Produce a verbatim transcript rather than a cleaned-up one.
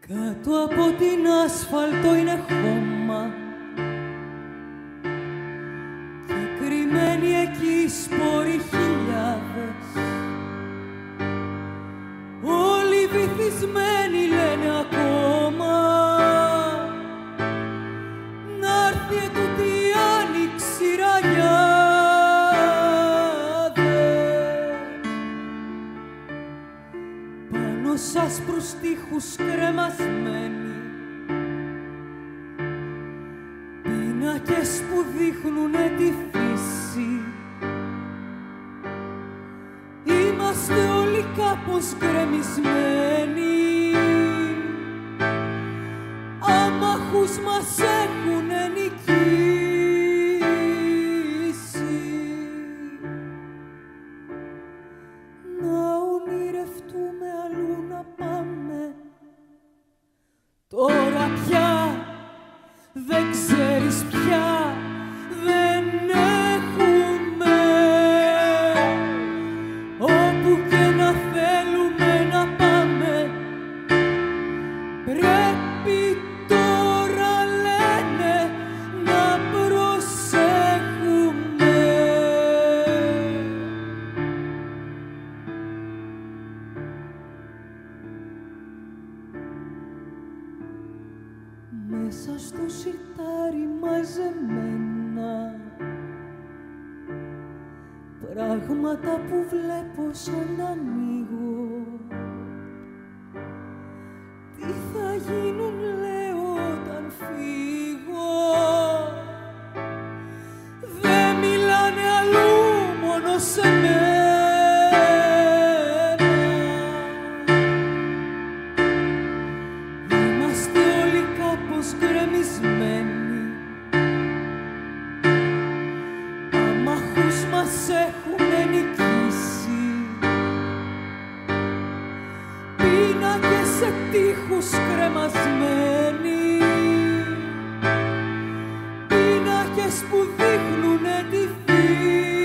Κάτω από την άσφαλτο είναι χώμα και κρυμμένοι εκεί σπόροι χιλιάδες. Όλοι βυθισμένοι λένε ακόμα να'ρθει ετούτη η άνοιξη ραγιάδες. Πάνω σ' άσπρους τοίχους κρεμασμένοι πίνακες που δείχνουνε τη φύση. Είμαστε όλοι κάπως γκρεμισμένοι, άμαχους μας έχουνε νικήσει. Να ονειρευτούμε αλλού να πάμε, τώρα πια δεν ξέρεις πια, δεν έχουμε. Όπου και να θέλουμε να πάμε, πρέπει τώρα λένε να προσέχουμε. Μέσα στο σιτάρι μαζεμένα πράγματα που βλέπω σαν να ανοίγω. Τι θα γίνουν, λέω, όταν φύγω. Δεν μιλάνε αλλού, μόνο σε μένα. Είμαστε όλοι κάπως γκρεμισμένοι, άμαχους μας έχουνε νικήσει. Πίνακες σε τοίχους κρεμασμένοι, πίνακες που δείχνουνε τη φύση.